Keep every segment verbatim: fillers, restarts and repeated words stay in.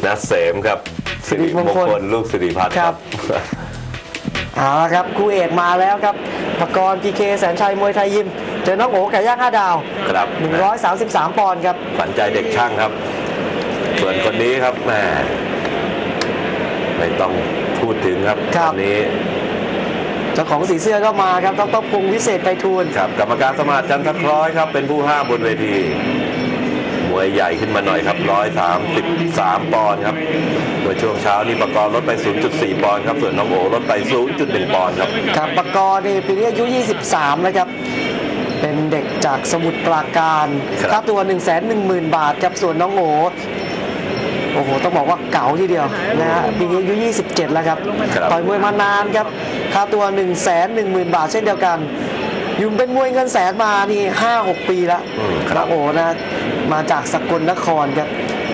นัทเสมครับสิริมงคลลูกสิริพัฒน์ครับเอาละครับคู่เอกมาแล้วครับปกรณ์ พี เค แสนชัยมวยไทยยิมเจอน้องโอ๋ไก่ย่างห้าดาวครับหนึ่งร้อยสามสิบสามปอนด์ครับขวัญใจเด็กช่างครับส่วนคนนี้ครับแม่ไม่ต้องพูดถึงครับคนนี้เจ้าของสีเสื้อก็มาครับต้องต้องพงวิเศษไพฑูรย์ครับกรรมการสมาร์ทจันทคล้อยครับเป็นผู้ห้ามบนเวทีมวยใหญ่ขึ้นมาหน่อยครับหนึ่งร้อยสามสิบสามปอนด์ครับโดยช่วงเช้านี่ปกรณ์ลดไป ศูนย์จุดสี่ ปอนด์ครับส่วนน้องโอ๋ลดไป ศูนย์จุดหนึ่ง ปอนด์ครับครับปกรณ์นี่ปีนี้อายุยี่สิบสามนะครับเป็นเด็กจากสมุทรปราการค่าตัว หนึ่งแสนหนึ่งหมื่น บาทครับส่วนน้องโอ๋โอ้โหต้องบอกว่าเก๋าทีเดียวนะฮะปีนี้อายุยี่สิบเจ็ดแล้วครับต่อยมวยมานานครับค่าตัว หนึ่งแสนหนึ่งหมื่น บาทเช่นเดียวกันอยู่เป็นมวยเงินแสนมานี่ ห้าหก ปีแล้วน้องโอ๋นะมาจากสกลนครครับ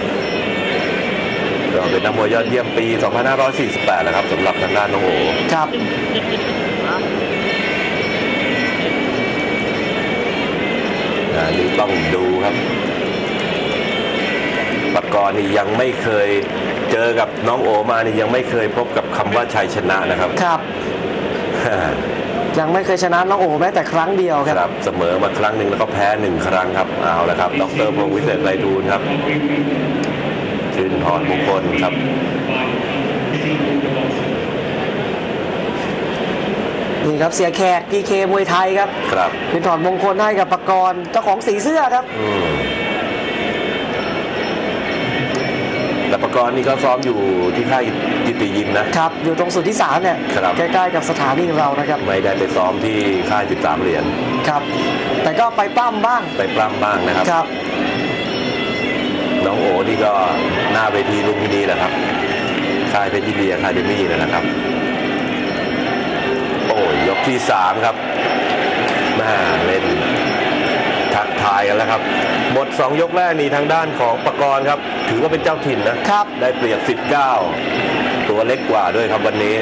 ก็เป็นนักมวยยอดเยี่ยมปีสองพันห้าร้อยสี่สิบแปดแล้วครับสำหรับทางด้านน้องโอ๋ครับอันนี้ต้องดูครับปกรณ์นี่ยังไม่เคยเจอกับน้องโอมานี่ยังไม่เคยพบกับคำว่าชัยชนะนะครับครับยังไม่เคยชนะน้องโอแม้แต่ครั้งเดียวครับเสมอมาครั้งหนึ่งแล้วก็แพ้หนึ่งครั้งครับเอาละครับดร.พงษ์วิเศษไพฑูรย์ครับชื่นถอนมงคลครับนี่ครับเสียแขก พี เค มวยไทยครับครับชื่นถอนมงคลให้กับปกรณ์เจ้าของสีเสื้อครับแต่ปกรณ์นี่ก็ซ้อมอยู่ที่ค่ายกิติยิมนะครับอยู่ตรงสุทธิสารเนี่ยใกล้ๆกับสถานีของเรานะครับไม่ได้ไปซ้อมที่ค่ายสิบสามเหรียญครับแต่ก็ไปปล้ำบ้างไปปล้ำบ้างนะครับครับน้องโอ๋นี่ก็หน้าเวทีลุมพินีแหละครับค่ายเพชรยินดีอะคาเดมี่นะครับโอ้ยกที่สามครับแม่เล่นทักทายกันแล้วครับหมดสองยกแรกนี่ทางด้านของปกรณ์ครับถือว่าเป็นเจ้าถิ่นนะครับได้เปรียบสิบเก้าตัวเล็กกว่าด้วยครับวันนี้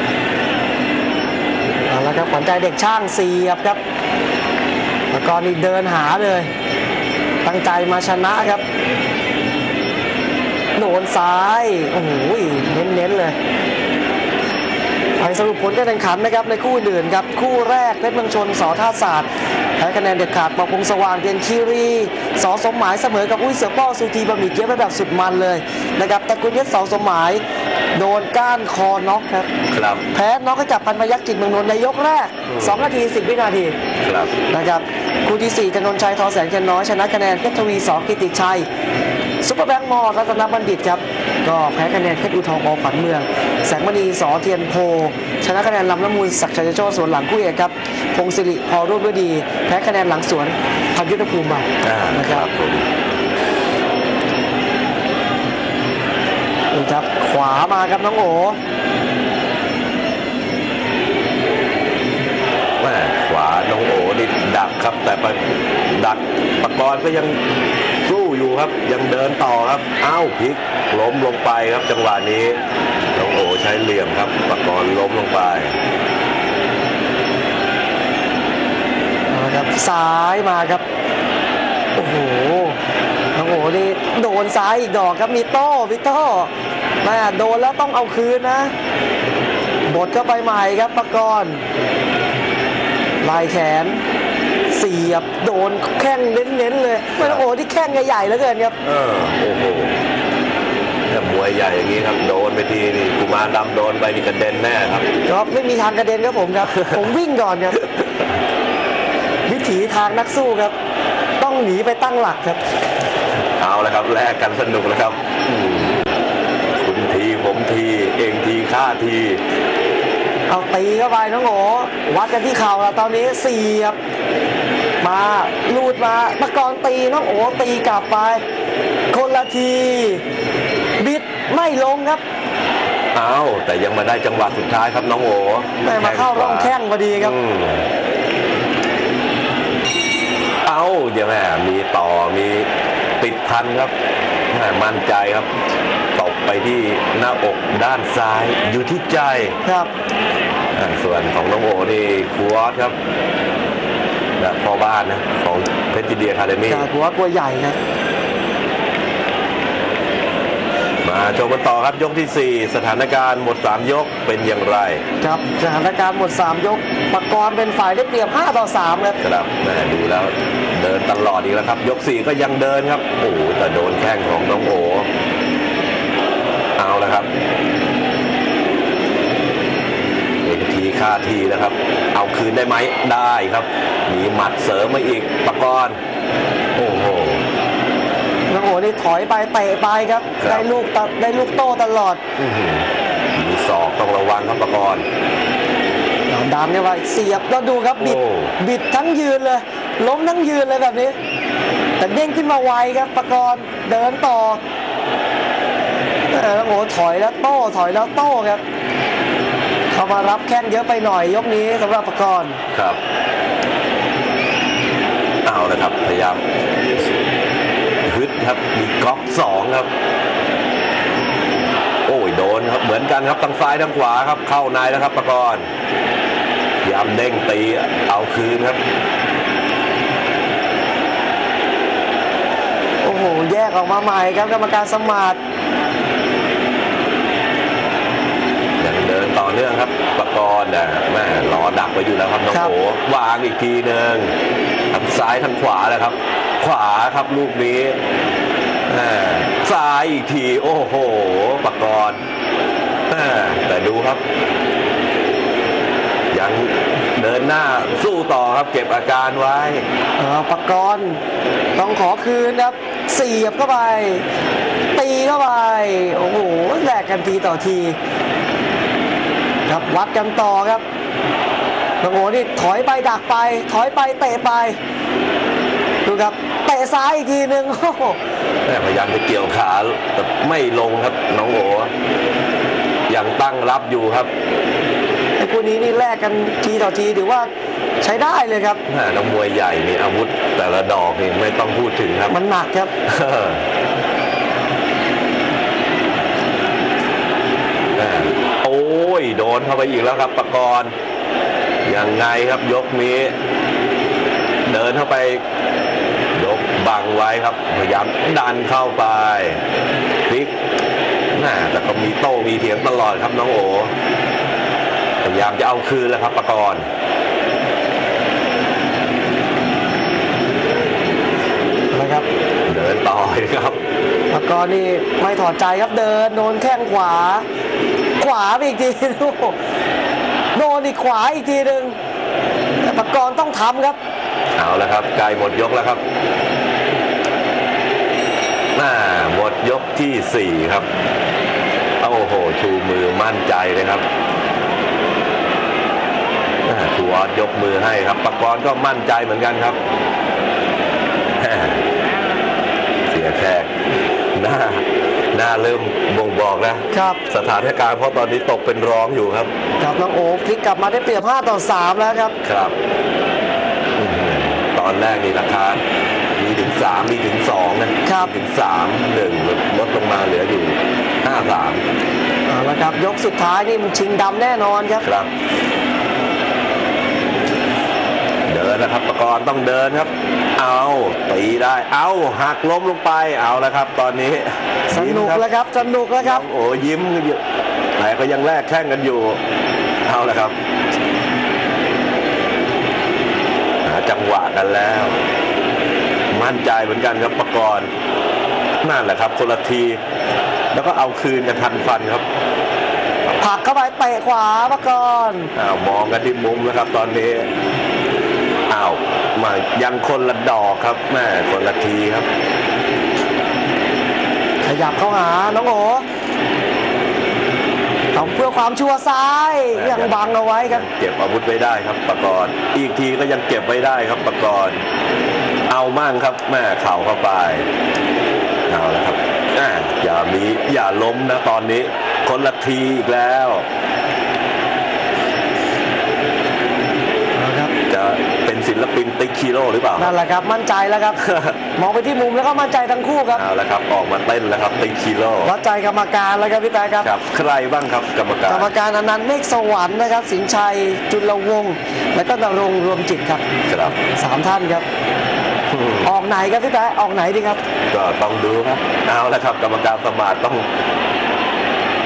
เอาละครับขวัญใจเด็กช่างเสียบครับปกรณ์นี่เดินหาเลยตั้งใจมาชนะครับโดนซ้ายโอ้โหเน้นๆเลยไปสรุปผลการแข่งขันนะครับในคู่อื่นครับคู่แรกเพชรเมืองชนส.ท่าศาสตร์แพ้คะแนนเด็ดขาดปอพงสว่างเทียนคีรีส.สมหมายเสมอกับอุ้ยเสือป้อสุธีบะหมี่เกี๊ยวไปแบบสุดมันเลยนะครับตระกูลเพชรส.สมหมายโดนก้านคอน็อกครับครับแพ้น็อกให้กับพันพยัคฆ์จิตเมืองนนท์ในยกแรกสองนาทีสิบวินาทีครับนะครับคู่ที่สี่ธนนชัยทอแสงเทียนน้อยชนะคะแนนเพชรทวีส.กิติชัยซุปเปอร์แบงค์มอรัตนบัณฑิตครับก็แพ้คะแนนเพชรอุทองอขวัญเมืองแสงมณีส.เทียนโพชนะคะแนนลำน้ำมูลศักดิ์ชัยโชติสวนหลังคู่เอกครับพงศิริพอรุ่งฤดีแพ้คะแนนหลังสวนพันยุทธภูมิมานะครับนี่ครับขวามาครับน้องโอ๋แม่ขวาน้องโอ๋นี่ดักครับแต่ดักปกรณ์ก็ยังสู้อยู่ครับยังเดินต่อครับอ้าวพลิกล้มลงไปครับจังหวะนี้น้องโอ๋ใช้เหลี่ยมครับปกรณ์ล้มลงไปนะครับซ้ายมาครับโอ้โหน้องโอ๋นี่โดนซ้ายอีกดอกครับมีโต้พี่โต้แม่โดนแล้วต้องเอาคืนนะบดเข้าไปใหม่ครับปกรณ์ลายแขนเสียบโดนแข้งเน้นๆเลยไม่ต้องโอ้ที่แข้งใหญ่ๆแล้วเกินครับเออโอ้โหถ้ามวยใหญ่อย่างนี้ครับโดนไปทีนี่กุมารดำโดนไปนี่กระเด็นแน่ครับครับไม่มีทางกระเด็นครับผมครับผมวิ่งก่อนครับวิถีทางนักสู้ครับต้องหนีไปตั้งหลักครับเอาละครับแลกกันสนุกแล้วครับคุณทีผมทีเองทีข้าทีเอาตีเข้าไปน้องโอ๋วัดกันที่เข่าแล้วตอนนี้เสียบมาลูดมาปกรณ์ตีน้องโอ๋ตีกลับไปคนละทีบิดไม่ลงครับเอาแต่ยังมาได้จังหวะสุดท้ายครับน้องโอ๋แต่มาเข้าร่องแข้งพอดีครับเอาเดี๋ยวแม่มีต่อมีติดพันครับมั่นใจครับตบไปที่หน้าอกด้านซ้ายอยู่ที่ใจครับส่วนของน้องโอ๋นี่ครูออสครับแบบพ่อบ้านนะของเพชรยินดีอะคาเดมี่ครูออสตัวใหญ่ครับมาชมกันต่อครับยกที่สี่สถานการณ์หมดสามยกเป็นอย่างไรครับสถานการณ์หมดสามยกปากรเป็นฝ่ายได้เปรียบห้าต่อสามครับครับแม่ดูแล้วเดินตลอดอีกแล้วครับยกสี่ก็ยังเดินครับโอ้แต่โดนแข้งของน้องโอเอาแล้วครับเป็นทีค่าทีนะครับเอาคืนได้ไหมได้ครับมีหมัดเสริมมาอีกปากรโอ้โหน้องโอนี่ถอยไปเตะไปครับได้ลูกได้ลูกโต้ตลอดมีศอกต้องระวังครับปากรดันเข้าไปเสียบแล้วดูครับบิดบิดทั้งยืนเลยล้มทั้งยืนเลยแบบนี้แต่เด้งขึ้นมาไวครับปากรเดินต่อน้องโอถอยแล้วโต้ถอยแล้วโต้ครับเข้ามารับแข้งเยอะไปหน่อยยกนี้สำหรับปากรครับเอาเลยครับพยายามฮึดครับมีก๊อกสองครับโอ้ยโดนครับเหมือนกันครับทั้งซ้ายทั้งขวาครับเข้าในแล้วครับปากรพยายามเด้งตีเอาคืนครับโอ้โหแยกออกมาใหม่ครับกรรมการสมาร์ทยังเดินต่อเนื่องครับปากรนะแม่รอดักไว้อยู่แล้วครับน้องโอวางอีกทีหนึ่งทั้งซ้ายทั้งขวาเลยครับขวาครับลูกนี้ซ้ายอีกทีโอ้โหปากรแต่ดูครับยังเดินหน้าสู้ต่อครับเก็บอาการไว้ปากรต้องขอคืนครับเสียบเข้าไปตีเข้าไปโอ้โหแลกกันทีต่อทีครับวัดกันต่อครับน้องโอนี่ถอยไปดักไปถอยไปเตะไปดูครับเตะซ้ายอีกทีหนึ่งโอ้โหพยายามจะเกี่ยวขาแต่ไม่ลงครับน้องโอยังตั้งรับอยู่ครับไอ้คู่นี้นี่แลกกันทีต่อทีถือว่าใช้ได้เลยครับนักมวยใหญ่มีอาวุธแต่ละดอกนี่ไม่ต้องพูดถึงครับมันหนักครับโอ้ยโดนเข้าไปอีกแล้วครับปากรยังไงครับยกนี้เดินเข้าไปยกบังไว้ครับพยายามดันเข้าไปพลิกน่าแต่ก็มีโต้มีเถียงตลอดครับน้องโอพยายามจะเอาคืนแล้วครับปากรนะครับเดินต่อครับปากรนี่ไม่ถอดใจครับเดินโดนแข้งขวาขวาอีกทีดูโดนอีกขวาอีกทีหนึ่งแต่ปากรต้องทำครับเอาแล้วครับใกล้หมดยกแล้วครับน่าหมดยกที่สี่ครับโอ้โหชูมือมั่นใจเลยครับครูออสยกมือให้ครับปากรก็มั่นใจเหมือนกันครับเสียแขกหน้าหน้าเริ่มบ่งบอกนะครับสถานการณ์เพราะตอนนี้ตกเป็นร้องอยู่ครับครับน้องโอพลิกกลับมาได้เปรียบห้าต่อสามแล้วครับครับตอนแรกนี่ราคามีถึงสามมีถึงสองนะครับถึงสามหนึ่งลดลงมาเหลืออยู่ห้าสามเอาละครับยกสุดท้ายนี่มันชิงดำแน่นอนครับครับเดินนะครับปากรต้องเดินครับเอาตีได้เอาหักล้มลงไปเอาแล้วครับตอนนี้สนุกแล้วครับสนุกแล้วครับโอ้ยิ้มแต่ก็ยังแลกแข้งกันอยู่เอาแล้วครับหาจังหวะกันแล้วมั่นใจเหมือนกันครับปากรนั่นแหละครับคนละทีแล้วก็เอาคืนกันทันฟันครับผลักเข้าไปเตะขวาปากรอ้าวมองกันที่มุมแล้วครับตอนนี้อ้าวมายังคนละดอกครับแม่คนละทีครับขยับเข้าหาน้องโอต้องเพื่อความชัวร์ซ้ายยังบังเอาไว้ครับเก็บอาวุธไว้ได้ครับปากรอีกทีก็ยังเก็บไว้ได้ครับปากรเอามั่งครับแม่เข่าเข้าไปเอาแล้วครับอย่ามีอย่าล้มนะตอนนี้คนละทีอีกแล้วจะเป็นศิลปินติ๊กชิโร่หรือเปล่านั่นแหละครับมั่นใจแล้วครับ มองไปที่มุมแล้วก็มั่นใจทั้งคู่ครับเอาละครับออกมาเต้นแล้วครับติ๊กชิโร่วัดใจกรรมการแล้วครับพี่ตาครับครับใครบ้างครับกรรมการกรรมการอนันต์เมฆสวรรค์นะครับสินชัยจุลวงศ์และก็นรงค์รวมจิตครับครับสามท่านครับออกไหนครับพี่ตาออกไหนดีครับก็ต้องดูครับเอาละครับกรรมการสมาร์ทต้อง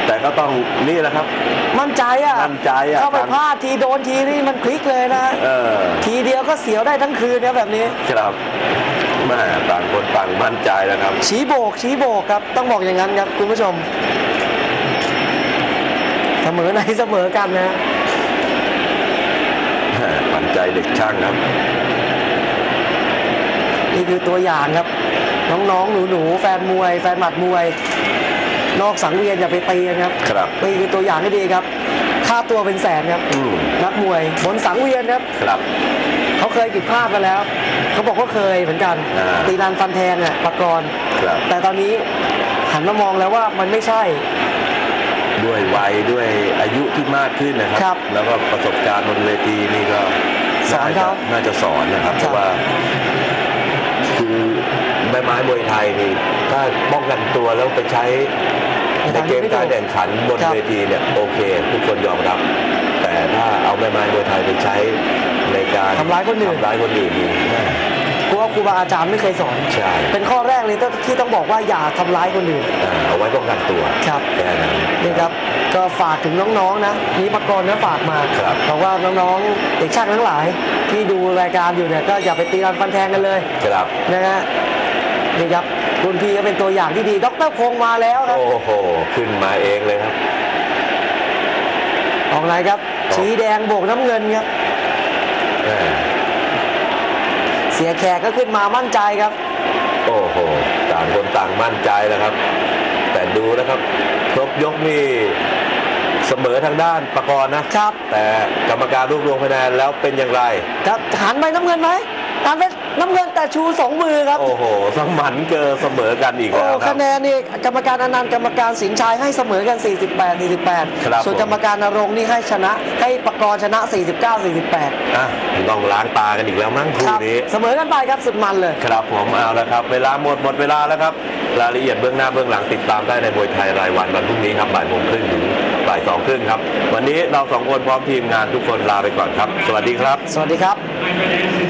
แต่ก็ต้องนี่แหละครับมั่นใจอ่ะมั่นใจอ่ะเข้าไปพลาดทีโดนทีนี่มันพลิกเลยนะเออทีเดียวก็เสียวได้ทั้งคืนนะแบบนี้ครับแม่ต่างคนต่างมั่นใจแล้วครับชี้โบกชี้โบกครับต้องบอกอย่างนั้นครับคุณผู้ชม เสมอไหนเสมอกันนะแม่มั่นใจเด็กช่างครับนี่คือตัวอย่างครับ น้องๆหนูๆแฟนมวย แฟนหมัดมวย นอกสังเวียนอย่าไปตีกันครับครับนี่คือตัวอย่างที่ดีครับค่าตัวเป็นแสนครับอืมนักมวยบนสังเวียนครับครับเขาเคยผิดพลาดมาแล้วเขาบอกว่าเคยเหมือนกันอ่าตีรันฟันแทงอ่ะปากรณ์ครับแต่ตอนนี้หันมามองแล้วว่ามันไม่ใช่ด้วยวัยด้วยอายุที่มากขึ้นนะคครัรับ แล้วก็ประสบการณ์บนเวทีนี่ก็สอนน่าเขาจะน่าจะสอนนะครับครับเพราะว่า คือใบไม้มวยไทยนี่ถ้าป้องกันตัวแล้วไปใช้ในเกมการแข่งขันบนครับเวทีเนี่ยโอเค ทุกคนยอมรับ แต่ถ้าเอาใบไม้มวยไทยไปใช้ในการทำร้ายคนอื่นทำร้ายคนอื่นนี่แม่ครูว่าครูบาอาจารย์ไม่เคยสอนใช่เป็นข้อแรกเลยที่ต้องบอกว่าอย่าทำร้ายคนอื่นอ่าเอาไว้ป้องกันตัวครับแค่นั้นนี่ครับก็ฝากถึงน้องๆนะมีปากรณ์นะฝากมาครับบอกว่าน้องๆเด็กช่างทั้งหลาย ที่ดูรายการอยู่เนี่ยก็อย่าไปตีรันฟันแทงกันเลยครับนะฮะนี่ครับรุ่นพี่ก็เป็นตัวอย่างที่ดีดรพงษ์มาแล้วครับโอ้โหขึ้นมาเองเลยครับออกไหนครับสีแดงโบกน้ำเงินครับแม่เสียแขกก็ขึ้นมามั่นใจครับโอ้โหต่างคนต่างมั่นใจแล้วครับ แต่ดูนะครับครบยกนี่เสมอทางด้านปากรณ์นะครับ แต่กรรมการรวบรวมคะแนนแล้วเป็นอย่างไรครับหันไปน้ำเงินไหมหันไปน้ำเงินแต่ชูสองมือครับโอ้โหสมันเกินเสมอกันอีกโอ้แล้วครัคะบแนนนี่กรรมการอนันต์กรรมการสินชัยให้เสมอกัน สี่สิบแปด สี่สิบแปดครับส่วนผมกรรมการนรงค์นี่ให้ชนะให้ปากรณ์ชนะ สี่สิบเก้า สี่สิบแปดอ่ะต้องล้างตากันอีกแล้วมั้งคู่ครับนี้เสมอกันไปครับสุดมันเลยครับผมเอาละครับ เวลาหมดหมดเวลาแล้วครับรายละเอียดเบื้องหน้าเบื้องหลังติดตามได้ในมวยไทยรายวันวันพรุ่งนี้ครับบ่ายโมงครึ่งถึงบ่ายสองครึ่งครับวันนี้เราสองคนพร้อมทีมงานทุกคนลาไปก่อนครับ สวัสดีครับสวัสดีครับ